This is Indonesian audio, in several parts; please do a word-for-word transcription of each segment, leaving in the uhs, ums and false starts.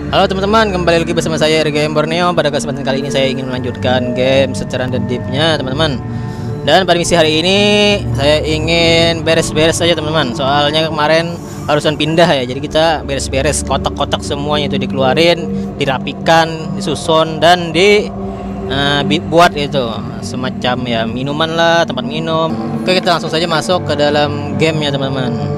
Halo teman-teman, kembali lagi bersama saya Game Borneo. Pada kesempatan kali ini saya ingin melanjutkan game Seteran dan Deepnya teman-teman. Dan pada misi hari ini saya ingin beres-beres saja teman-teman. Soalnya kemarin harusan pindah ya, jadi kita beres-beres kotak-kotak semuanya itu dikeluarin, dirapikan, disusun dan di uh, buat itu semacam ya minuman lah, tempat minum. Oke, kita langsung saja masuk ke dalam game ya teman-teman.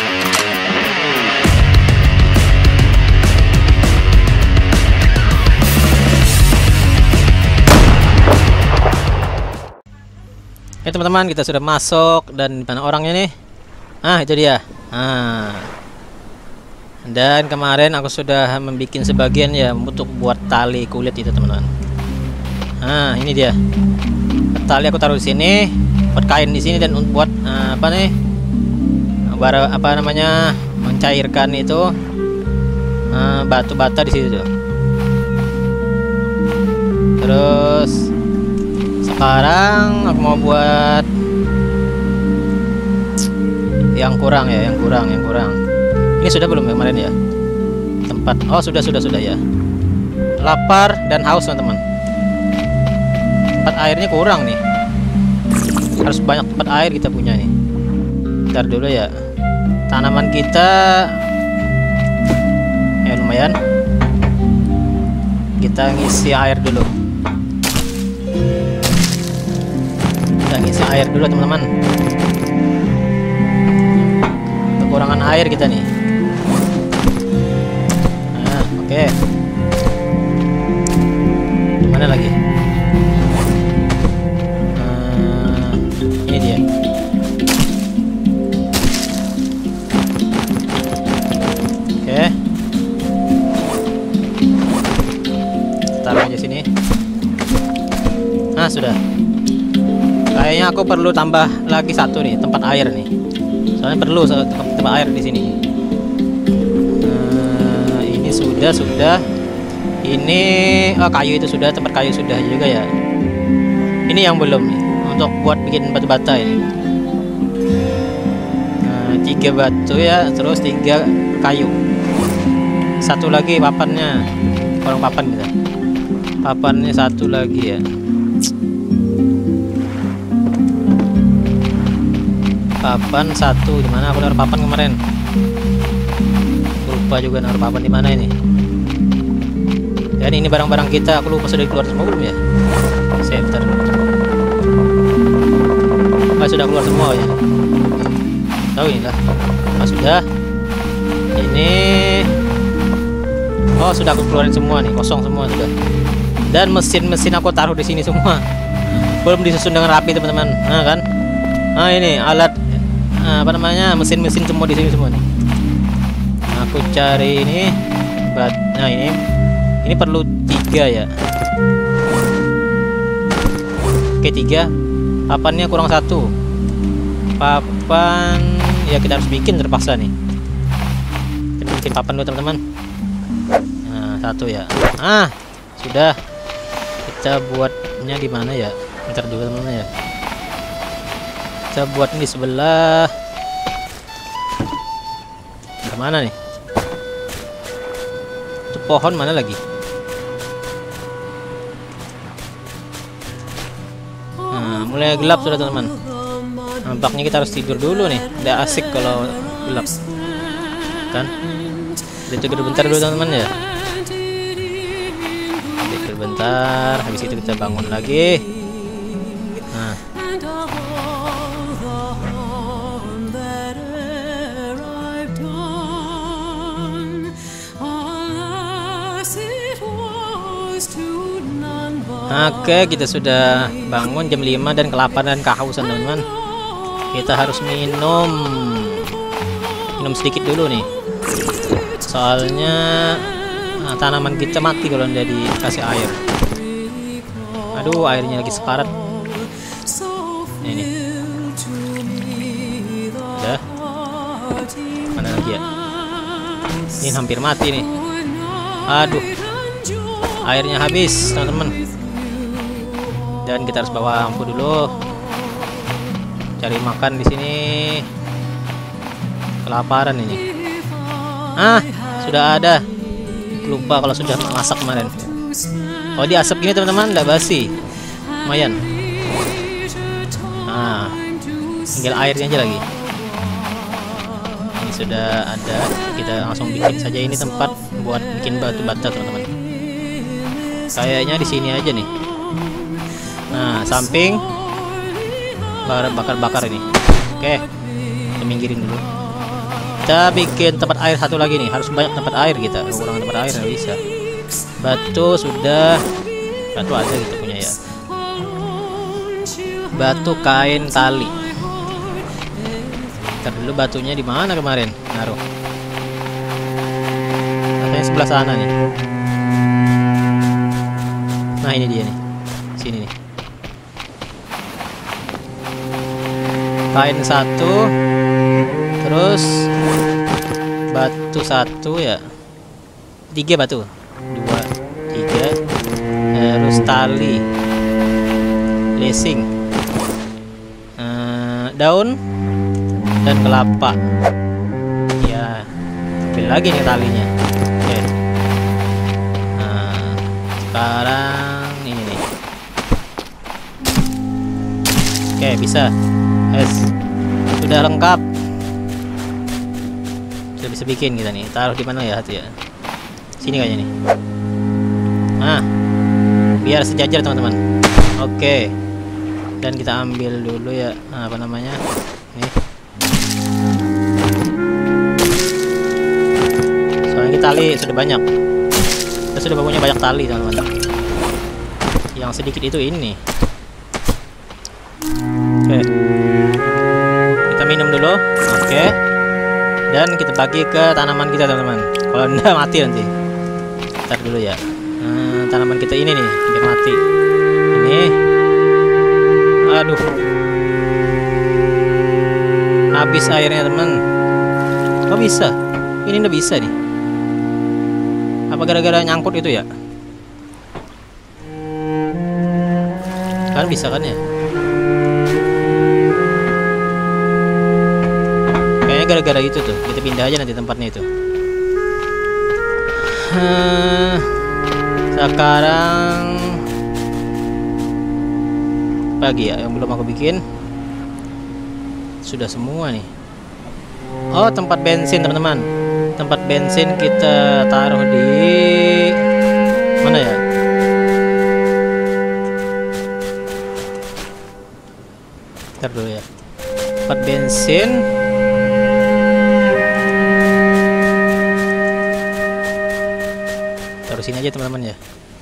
Ya teman-teman, kita sudah masuk dan di mana orangnya nih? Ah, itu dia. Ah. Dan kemarin aku sudah membuat sebagian ya untuk buat tali kulit itu teman-teman. Ah, ini dia. Tali aku taruh di sini, buat kain di sini dan buat uh, apa nih? Bara apa namanya? Mencairkan itu uh, batu bata di situ. Terus sekarang aku mau buat yang kurang ya, yang kurang, yang kurang. Ini sudah belum ya kemarin ya? Tempat, oh sudah, sudah, sudah ya. Lapar dan haus teman-teman. Tempat airnya kurang nih. Harus banyak tempat air kita punya nih. Ntar dulu ya. Tanaman kita ya lumayan. Kita ngisi air dulu. Ngisi air dulu teman-teman. Kekurangan air kita nih. Nah, oke. Okay. Mana lagi? Nah, ini dia. Oke. Okay. Taruh aja sini. Nah, sudah. Kayaknya aku perlu tambah lagi satu nih tempat air nih. Soalnya perlu tempat air di sini. Nah, ini sudah sudah. Ini oh, kayu itu sudah, tempat kayu sudah juga ya. Ini yang belum nih untuk buat bikin batu bata ini. Nah, tiga batu ya, terus tiga kayu. Satu lagi papannya, kurang papan kita. Papannya satu lagi ya. Papan satu di mana? Aku naruh papan kemarin. Lupa juga naruh papan di mana ini. Dan ini barang-barang kita. Aku lupa sudah keluar semua belum ya? Save bentar. Ah, sudah keluar semua ya. Tahu ini lah. Ah, sudah. Ini. Oh, sudah aku keluarin semua nih. Kosong semua sudah. Dan mesin-mesin aku taruh di sini semua. Belum disusun dengan rapi teman-teman. Nah kan? Nah ini alat. Nah, apa namanya mesin-mesin semua di sini semua nih. Aku cari ini, nah ini, ini perlu tiga ya. Oke tiga. Papannya kurang satu. Papan ya kita harus bikin terpaksa nih. Kita bikin papan dulu teman-teman. Nah satu ya. Ah sudah. Kita buatnya di mana ya? Ntar dulu teman-teman ya. Kita buat ini di sebelah. Kemana nih? Itu pohon mana lagi? Nah, mulai gelap sudah teman-teman. Nampaknya kita harus tidur dulu nih. Tidak asik kalau gelap. Kan? Kita tidur bentar dulu teman-teman ya. Tidur bentar. Habis itu kita bangun lagi. Nah. Oke, kita sudah bangun jam lima dan kelaparan dan kehausan teman-teman. Kita harus minum minum sedikit dulu nih. Soalnya nah, tanaman kita mati kalau tidak dikasih air. Aduh, airnya lagi sekarat. Ini. Udah. Mana lagi ya? Ini hampir mati nih. Aduh. Airnya habis, teman-teman. Dan kita harus bawa lampu dulu. Cari makan di sini. Kelaparan ini. Ah, sudah ada. lupa kalau sudah masak kemarin. Oh, di asap gini teman-teman, nggak basi, lumayan. Nah, tinggal airnya aja lagi. Ini sudah ada, kita langsung bikin saja ini tempat buat bikin batu bata teman-teman. Kayaknya di sini aja nih. Nah, samping bakar-bakar ini. Oke, kita minggirin dulu. Kita bikin tempat air satu lagi nih. Harus banyak tempat air kita. Kurang tempat air nggak bisa. Batu sudah, batu ada kita punya ya. Batu, kain, tali. Ntar dulu batunya di mana kemarin? Naruh. Katanya sebelah sana nih. Nah, ini dia nih. Sini nih. Kain satu, terus batu satu ya, tiga batu, dua, tiga, terus tali, lacing, uh, daun dan kelapa. Ya, ambil lagi nih talinya. Oke. Nah, sekarang ini nih. Oke, bisa. Es, sudah lengkap. Sudah bisa bikin kita nih. Taruh di mana ya hati ya? Sini kayaknya nih. Nah, biar sejajar teman-teman. Oke. Dan kita ambil dulu ya, apa namanya? Nih. Soalnya tali sudah banyak. Kita sudah punya banyak tali teman-teman. Yang sedikit itu ini. Oke. Kita minum dulu. Oke. Dan kita bagi ke tanaman kita teman-teman. Kalau enggak mati nanti. Ntar dulu ya. Nah, tanaman kita ini nih biar mati. Ini. Aduh. Habis airnya teman. Kok bisa? Ini udah bisa nih. Apa gara-gara nyangkut itu ya? Kan bisa kan ya? Kayaknya gara-gara itu tuh. Kita pindah aja nanti tempatnya itu. Hmm, sekarang pagi ya yang belum aku bikin. Sudah semua nih. Oh, tempat bensin teman-teman. Tempat bensin kita taruh di mana ya? Ntar dulu ya. Tempat bensin. Taruh sini aja teman-teman ya.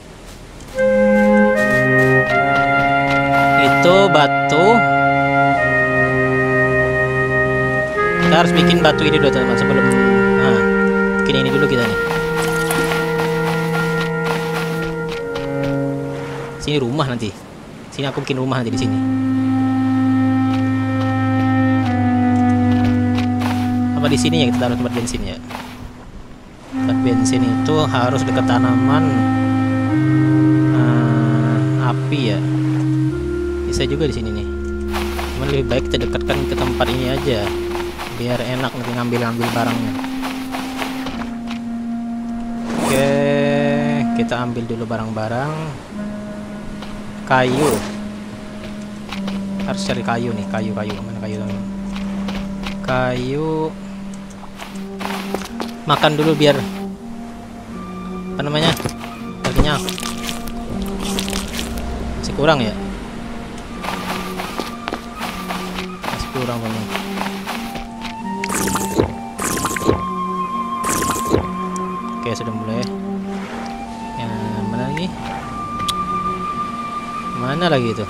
Itu batu. Kita harus bikin batu ini dulu teman-teman sebelum. Nah, bikin ini dulu kita nih. Sini rumah nanti. Sini aku bikin rumah nanti di sini. Apa di sini ya kita taruh tempat bensin ya? Tempat bensin itu harus dekat tanaman uh, api ya. Bisa juga di sini nih. Cuman lebih baik kita dekatkan ke tempat ini aja. Biar enak nanti ngambil-ngambil barangnya. Oke, kita ambil dulu barang-barang. Kayu. Harus cari kayu nih, kayu-kayu. Mana kayu teman? Kayu. Makan dulu biar apa namanya? Kenyang. Masih kurang ya? Masih kurang banget. Oke, sudah mulai. Yang mana lagi? Mana lagi itu?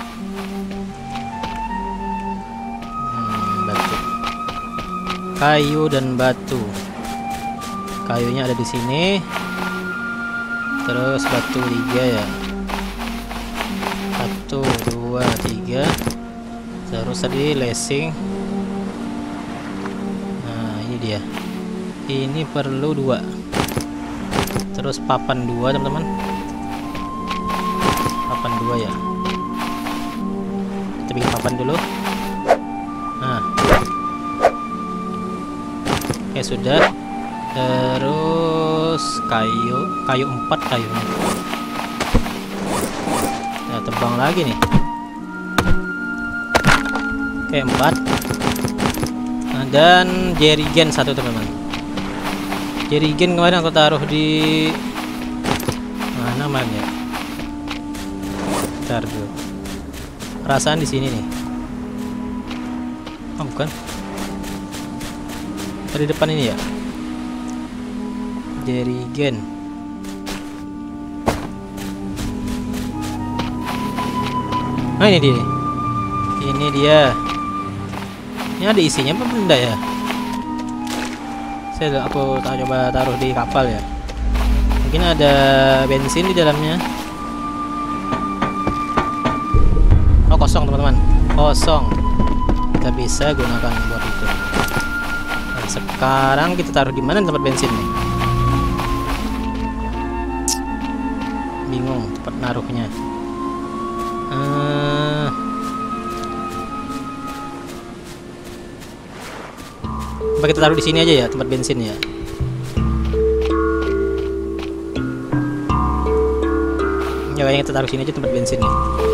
Hmm, batu. Kayu dan batu. Kayunya ada di sini. Terus batu tiga ya. Satu, dua, tiga. Terus tadi lacing. Nah, ini dia. Ini perlu dua. Terus papan dua teman-teman. Papan dua ya. Kita bikin papan dulu. Nah. Oke, sudah. Terus terus kayu kayu empat kayunya. Nah, tebang lagi nih. Oke, empat. Nah, dan jerigen satu teman-teman. Jerigen kemarin aku taruh di mana namanya? Bentar dulu. Perasaan di sini nih. Oh, bukan. Dari depan ini ya. Jerigen. Nah, ini dia. Ini dia. Ini ada isinya apa benda ya? Saya aku tak coba taruh di kapal ya. Mungkin ada bensin di dalamnya. Oh, kosong teman-teman. Kosong. Kita bisa gunakan buat itu. Nah, sekarang kita taruh di mana tempat bensin nih? Bingung tempat naruhnya. Uh, Apa kita taruh di sini aja ya tempat bensin ya. Ya kayaknya kita taruh sini aja tempat bensinnya.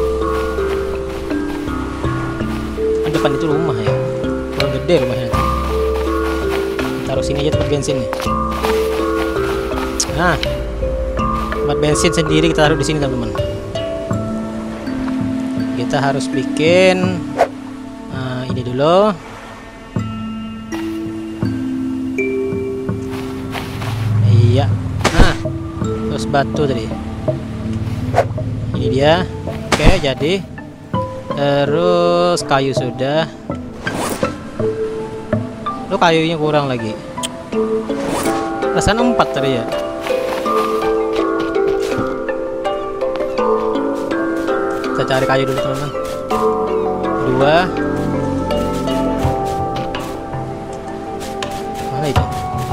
Kan depan itu rumah ya. Kurang gede rumahnya. Taruh sini aja tempat bensin nih. Nah, tempat bensin sendiri kita taruh di sini teman-teman. Kita harus bikin uh, ini dulu. Iya. Nah, terus batu tadi. Ini dia. Oke, jadi. Terus kayu sudah. Lo kayunya kurang lagi. Perasaan empat tadi ya. Kita cari kayu dulu teman-teman. Dua. Mana itu?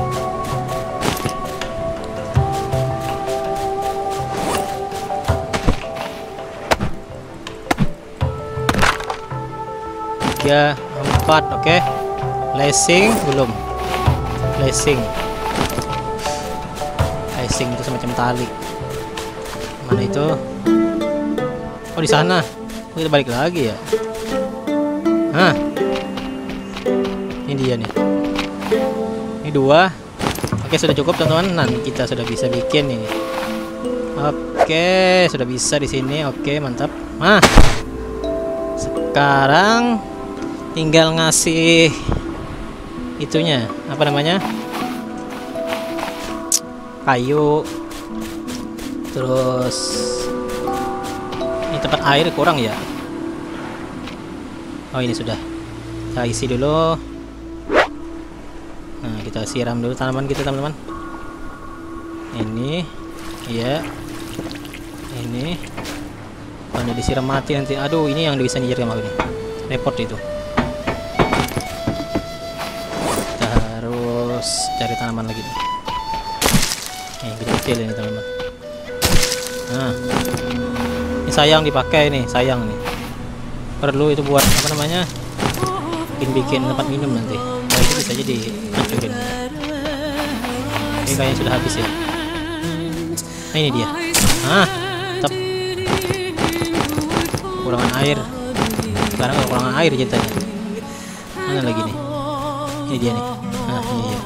Tiga, empat, oke. Okay. Lacing belum. Lacing. Lacing itu semacam tali. Mana itu? Oh, di sana. Oh, kita balik lagi ya. Hah. Ini dia nih. Ini dua. Oke, sudah cukup teman-teman. Nanti kita sudah bisa bikin ini. Oke, sudah bisa di sini. Oke, mantap. Nah. Sekarang tinggal ngasih itunya, apa namanya? Kayu. Terus ini tempat air kurang ya. Oh, ini sudah. Kita isi dulu. Nah, kita siram dulu tanaman kita teman-teman. Ini ya. Ini kalau disiram mati nanti. Aduh, ini yang bisa nyiram aku ini. Repot itu. Kita harus cari tanaman lagi nih. Nih, kecil ini teman-teman. Nah, ini sayang dipakai nih, sayang nih. Perlu itu buat apa namanya? Bikin-bikin tempat minum nanti. Nah, itu bisa jadi hancurin. Ini kayaknya sudah habis ya. Nah, ini dia. Ah, tetap kekurangan air. Sekarang kekurangan air ceritanya. Mana lagi nih? Ini dia nih. Nah, ini dia.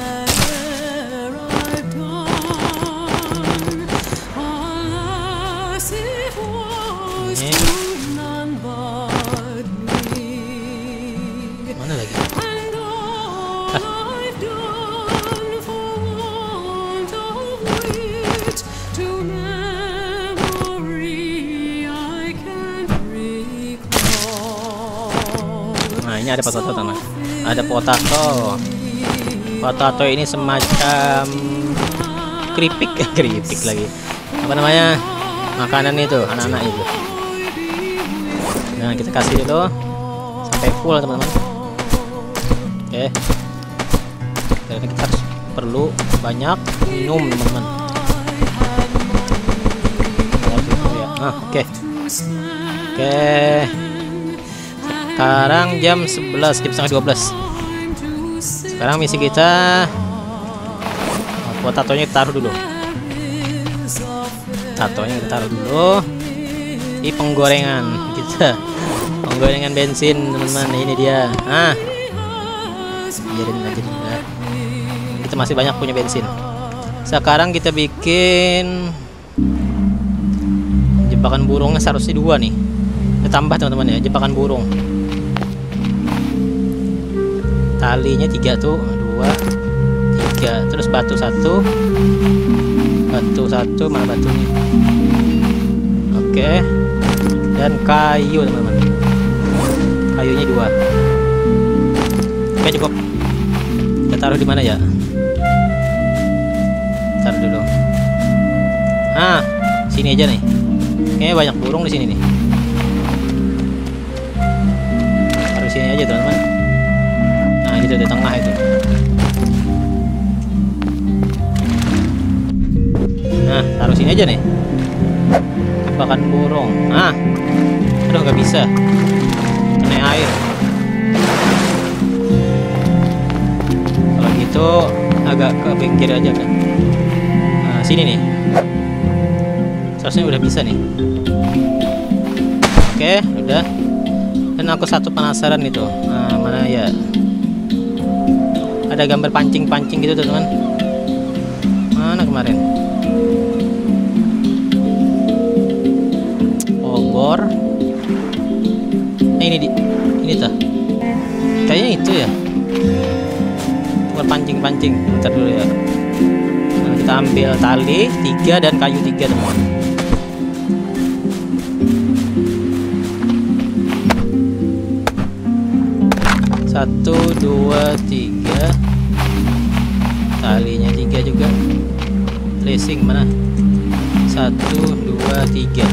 Mana lagi? Ah. Nah, ini ada potato teman. Ada potato. Potato ini semacam keripik, keripik lagi. Apa namanya? Makanan itu, anak-anak itu. Nah, kita kasih dulu sampai full teman-teman. Oke. Karena kita harus perlu banyak minum teman-teman. Nah, oke. Oke. Sekarang jam sebelas, jam setengah dua belas. Sekarang misi kita tatonya kita taruh dulu. Tatonya kita taruh dulu di penggorengan kita. Penggorengan bensin teman-teman, ini dia. Ah, biarin aja juga. Kita masih banyak punya bensin. Sekarang kita bikin jebakan burungnya, seharusnya dua nih. Kita tambah teman-teman ya, jebakan burung. Talinya tiga tuh, dua, tiga. Terus batu satu, batu satu, mana batunya? Oke. Dan kayu teman-teman. Kayunya dua. Oke, cukup. Kita taruh di mana ya? Taruh dulu. Ah, sini aja nih. Kayaknya banyak burung di sini nih. Taruh sini aja teman-teman. Nah, gitu di tengah itu. Nah, taruh sini aja nih. Jebakan burung. Ah, aduh nggak bisa. Kena air. Kalau gitu agak ke pinggir aja kan. Nah, sini nih. Seharusnya udah bisa nih. Oke, udah. Dan aku satu penasaran itu. Nah, mana ya? Ada gambar pancing-pancing gitu teman-teman. Mana kemarin? Obor. Nah, ini di ini tuh. Kayaknya itu ya. Buat pancing-pancing. Bentar dulu ya. Nah, kita ambil tali tiga dan kayu tiga teman. Satu, dua, tiga. Talinya tiga juga. Tracing mana? Satu, dua, tiga.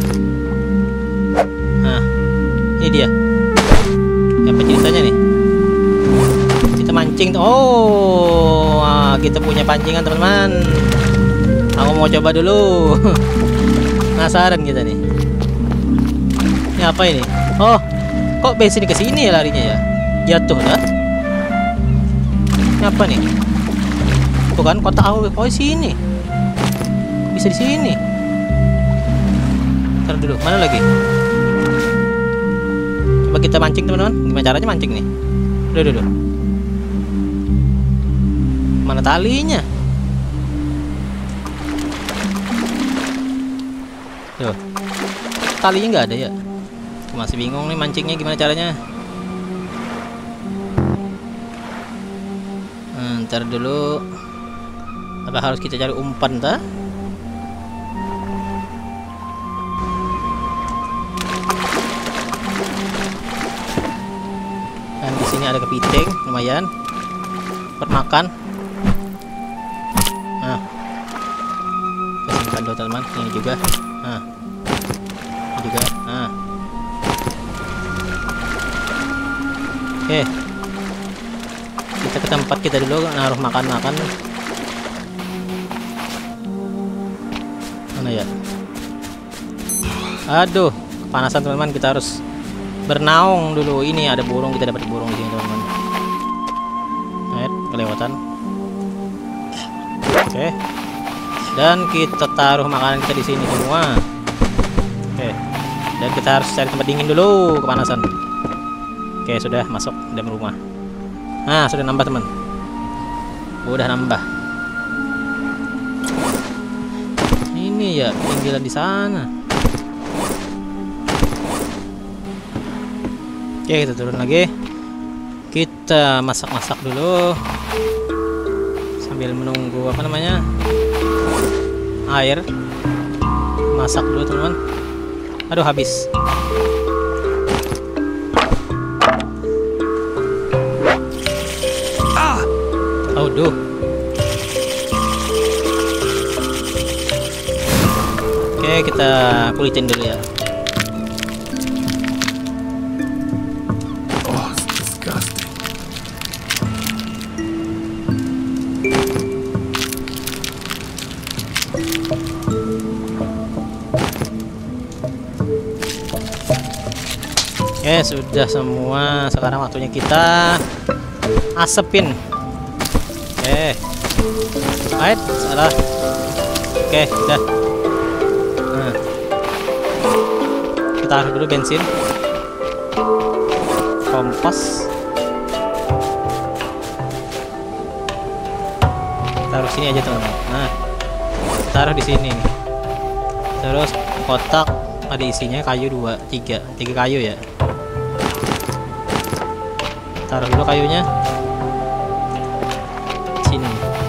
Nah, ini dia. Apa ceritanya nih? Kita mancing. Oh, nah, kita punya pancingan teman-teman. Aku mau coba dulu. Penasaran kita nih. Ini apa ini? Oh, kok bensin ke sini ya larinya ya? Jatuh dah. Ini apa nih? Tuh kan kotak awal. Oh, sini. Bisa di sini. Ntar dulu, mana lagi? Coba kita mancing teman-teman. Gimana caranya mancing nih? Udah, udah, udah. Mana talinya? Tuh. Talinya nggak ada ya? Masih bingung nih mancingnya gimana caranya. Ntar dulu, apa harus kita cari umpan ta? Dan di sini ada kepiting, lumayan buat makan. Nah, kita simpan dulu teman. Ini juga. Nah, ini juga. Nah, oke. Kita ke tempat kita dulu naruh makan-makan. Mana ya? Aduh, kepanasan teman-teman. Kita harus bernaung dulu. Ini ada burung, kita dapat burung di sini teman-teman. Nah, kelewatan. Oke. Dan kita taruh makanan kita di sini semua. Oke. Dan kita harus cari tempat dingin dulu, kepanasan. Oke, sudah masuk dalam rumah. Nah, sudah nambah teman. Udah nambah. Ini ya pinggiran di sana. Oke, kita turun lagi. Kita masak-masak dulu sambil menunggu apa namanya air. Masak dulu teman-teman. Aduh, habis. Aduh. Oke, kita kulitin dulu ya. Oh, it's disgusting. Oke, sudah semua. Sekarang waktunya kita asepin. Oke. Air salah. Oke, udah. Nah, kita taruh dulu bensin, kompos, taruh sini aja teman-teman. Nah, taruh di sini. Terus kotak ada isinya kayu dua, tiga, tiga kayu ya. Taruh dulu kayunya. Sini.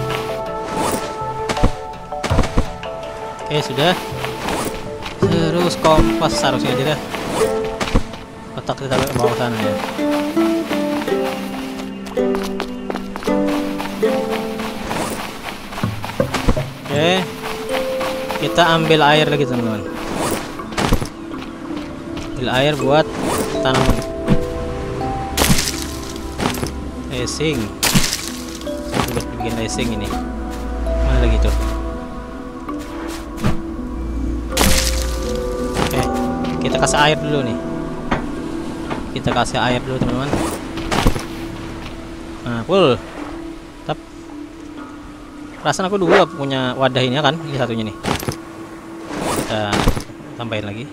Oke, sudah. Terus kompas taruh sini aja dah. Kotak kita taruh ke bawah sana ya. Oke. Kita ambil air lagi teman-teman. Ambil air buat tanaman. Racing. Buat bikin racing ini. Mana lagi tuh? Oke, kita kasih air dulu nih. Kita kasih air dulu teman-teman. Nah, full. Tap. Perasaan aku dulu punya wadah ini kan? Ini satunya nih. Kita tambahin lagi.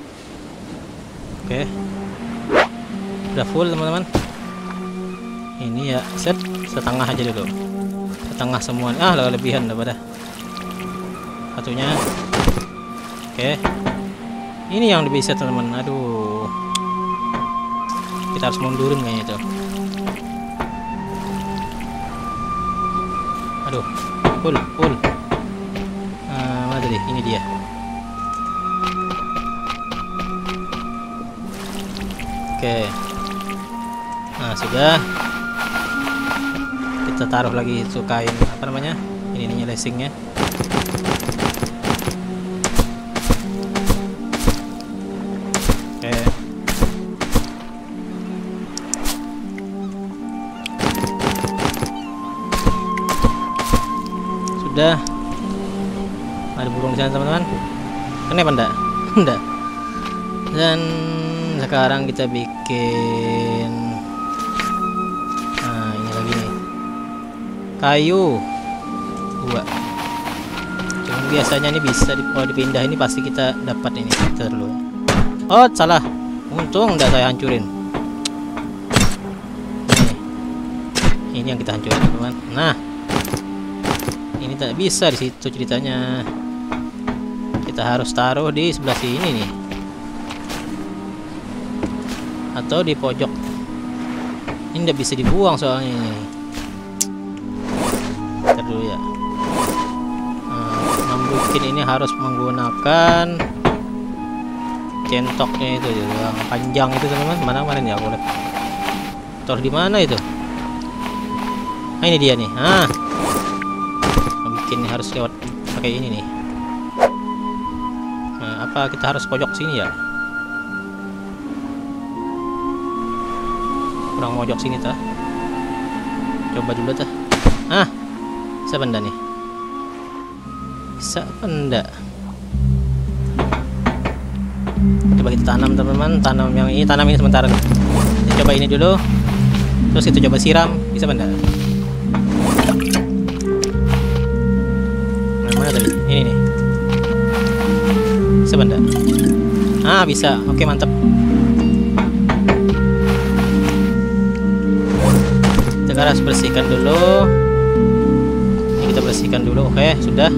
Oke. Udah full teman-teman. Ini ya set setengah aja dulu, setengah semua. Ah, lebihan daripada satunya. Oke, ini yang lebih set teman-teman. Aduh, kita harus mundurin kayaknya itu. Aduh, full full. Nah, mana tadi? Ini dia. Oke, nah sudah. Kita taruh lagi sukain apa namanya ini ininya lacingnya. Oke, sudah. Ada burung di sana teman-teman. Kenapa enggak? Enggak. Dan sekarang kita bikin kayu dua. Cuman biasanya ini bisa kalau dipindah ini pasti kita dapat ini dulu. Oh salah, untung enggak saya hancurin. Ini, ini yang kita hancurin teman-teman. Nah, ini tak bisa di situ ceritanya. Kita harus taruh di sebelah sini nih, atau di pojok. Ini tidak bisa dibuang soalnya ini. Dulu ya. Nah, membuat ini harus menggunakan centoknya itu yang panjang itu teman-teman. Mana mana ya aku lihat. Taruh di mana itu? Nah, ini dia nih. Ah, bikin harus lewat pakai ini nih. Nah, apa kita harus pojok sini ya? Kurang pojok sini tah. Coba dulu tah. Ah. Bisa benda nih, bisa benda. Coba kita tanam teman-teman, tanam yang ini, tanam ini sementara. Kita coba ini dulu, terus kita coba siram, bisa benda. Nah, mana tadi? Ini nih, bisa benda. Ah bisa, oke mantap. Kita harus bersihkan dulu. Kita bersihkan dulu. Oke, sudah.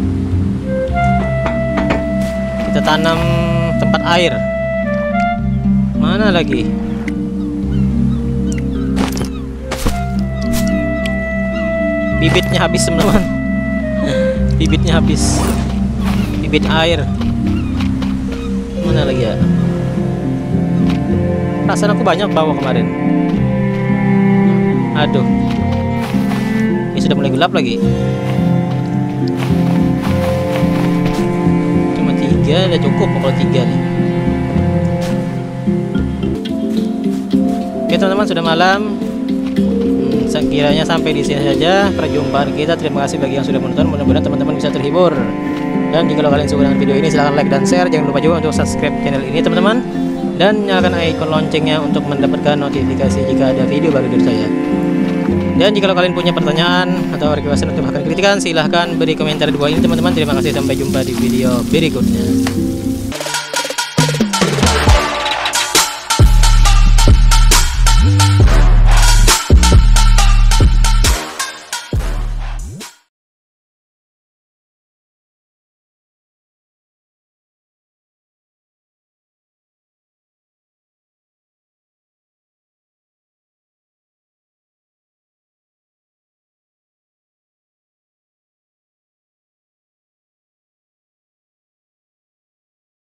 Kita tanam tempat air. Mana lagi? Bibitnya habis teman-teman. Bibitnya habis. Bibit air. Mana lagi ya? Perasaan aku banyak bawa kemarin. Aduh. Ini sudah mulai gelap lagi. Cuma tiga, udah cukup kalau tiga nih. Oke teman-teman, sudah malam. Hmm, sekiranya sampai di sini saja perjumpaan kita. Terima kasih bagi yang sudah menonton. Mudah-mudahan teman-teman bisa terhibur. Dan jika kalian suka dengan video ini, silahkan like dan share. Jangan lupa juga untuk subscribe channel ini teman-teman. Dan nyalakan icon loncengnya untuk mendapatkan notifikasi jika ada video baru dari saya. Dan jika kalian punya pertanyaan atau request atau bahkan kritikan, silahkan beri komentar di bawah ini teman-teman. Terima kasih, sampai jumpa di video berikutnya.